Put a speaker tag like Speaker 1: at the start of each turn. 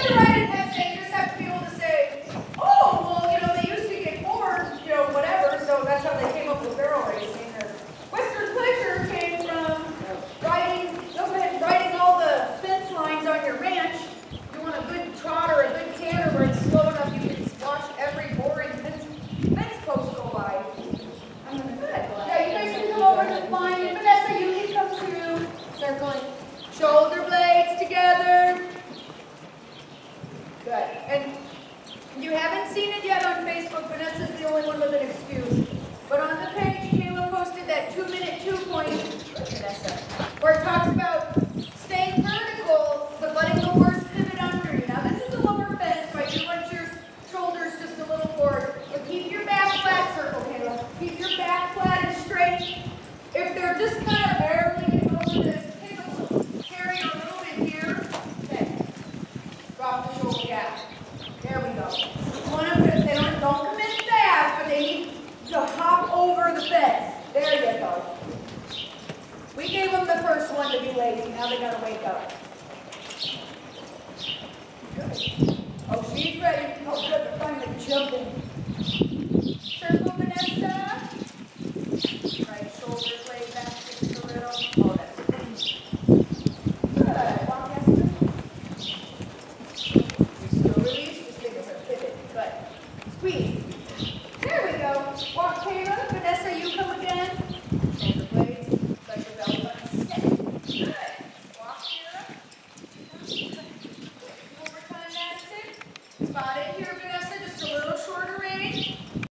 Speaker 1: have to write an essay. You just have to be able to say, oh, well, they used to get bored, whatever, so that's how they came up with barrel racing. Or Western pleasure came from riding all the fence lines on your ranch. You want a good trot or a good canter where it's slow enough you can watch every boring fence post go by. I'm going to do that. Yeah, you guys can come over to the line. And Vanessa, you can come too. Start going shoulder blades together. Good. And you haven't seen it yet on Facebook. Vanessa's the only one with an excuse. But on the page, Kayla posted that 2-minute 2-point, Vanessa, where it talks about staying vertical, but letting the horse pivot under you. Now, this is a lower fence, so I do want your shoulders just a little forward. But keep your back flat, circle, Kayla. Keep your back flat and straight. If they're just kind of barely getting over this, take a little, carry a little bit here. Okay. Drop the shoulder gap. There we go. They don't come in fast, but they need to hop over the fence. There you go. We gave them the first one to be lazy. Now they got to wake up. Good. Oh, she's ready. Oh, good. They're finally jumping.